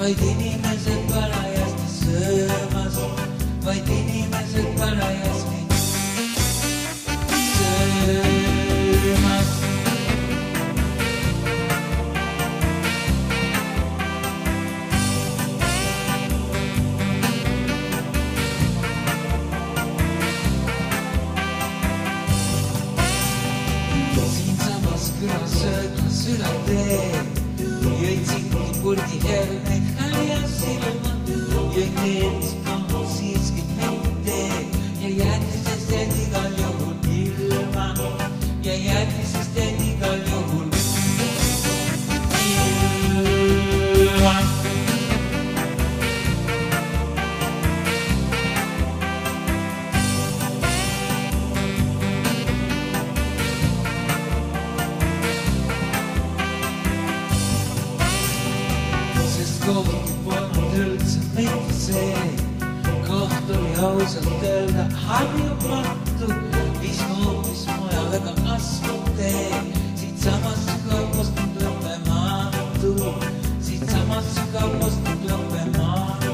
vaid inimesed parajasti söömas, vaid inimesed parajasti söömas. Siinsamas külas sööklas üle tee jõid purdi herneid kalja silma, jõid meeldis maha siiski mitte ja järgmisest jäid igal juhul ilma ja järgmisest jäid igal juhul ilma. Kohti polnud üldse mitte see, koht oli ausalt öelda harjumatu, viis hoopis mujale ka kasvab tee, siitsamast sügavast nüüd lõppematu, siitsamast sügavast nüüd lõppematu.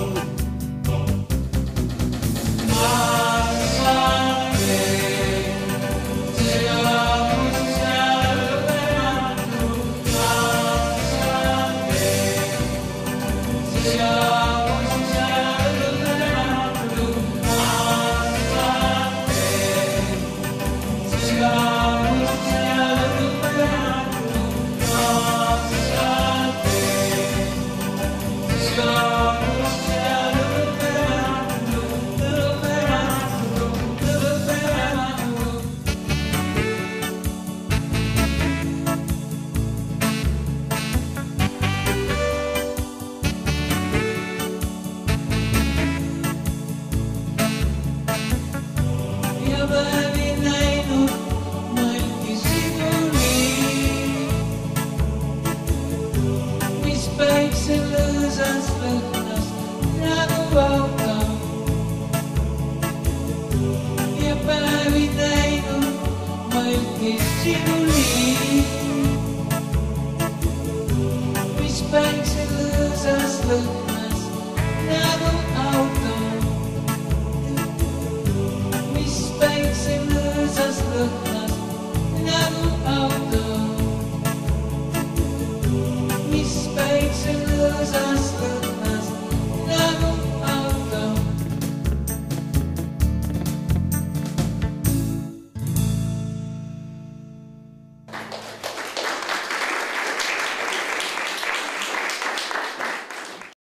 Päevin näinud mõlgi sinuni, mis päikse lõõsas lõhnas nagu auto. Ja päevin näinud mõlgi sinuni, mis päikse lõõsas lõhnas nagu auto. Päikse lõõsas lõhnas nagu auto, mis päikse lõõsas